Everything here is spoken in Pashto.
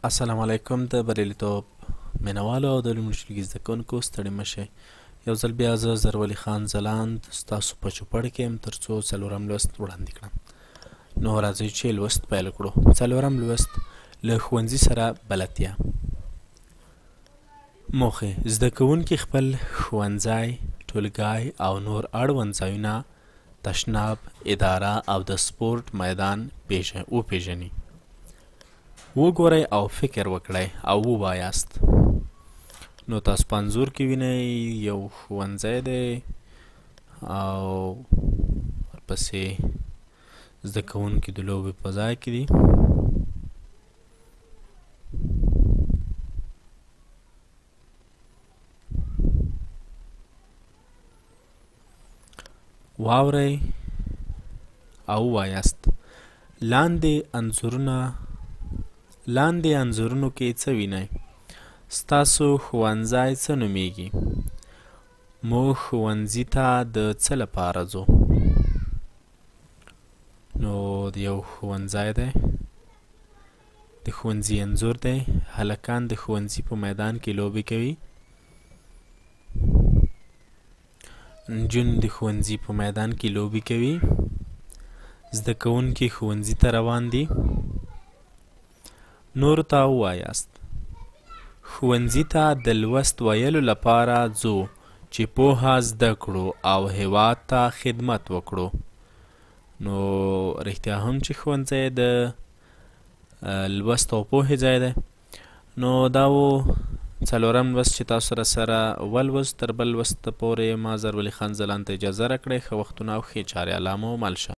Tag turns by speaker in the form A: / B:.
A: السلام علیکم د بریالیتوب مینوالو او د علومو ټولګي زده کوونکو ستړي مه شئ. یو ځل بیا زه زرولي خان ځلاند ستاسو په چوپړ کې یم تر څو څلورم لوست وړاندې کړم. نو راځئ چې لوست پیل کړو. څلورم لوست له ښوونځي سره بلدتیا. موخې: زده کوونکي خپل ښوونځی، ټولګی او نور اړوند ځایونه، تشناب، اداره او د سپورټ میدان وپېژني. وګورئ او فکر وکړئ او ووایاست. نو تاسو په انځور کې وینئ یو ښوونځی دی او ورپسې زده کوونکي د لوبې په ځای کې دي. واورئ او ووایاست. لاندې انځورونو کې څه وینئ؟ ستاسو ښوونځی څه نومیږي؟ موږ ښوونځي ته د څه لپاره ځو؟ نو یو ښوونځی دی، د ښوونځي انځور دی. هلکان د ښوونځي په میدان کې لوبې کوي. نجونې د ښوونځي په میدان کې لوبې کوي. زده کوونکي ښوونځي ته روان دي. نورو ته ووایاست. ښوونځي ته د لوست ویلو لپاره ځو چې پوهه زده کړو او هیواد ته خدمت وکړو. نو رښتیا هم چې ښوونځی د لوست او پوهې ځای دی. نو دا و څلورم لوست چې تاسو سره ولوست. تر بل لوست پورې ما زرولي خان ځلاند ته اجازه راکړئ. ښه وختونه او ښې چارې. الله مو مل شه.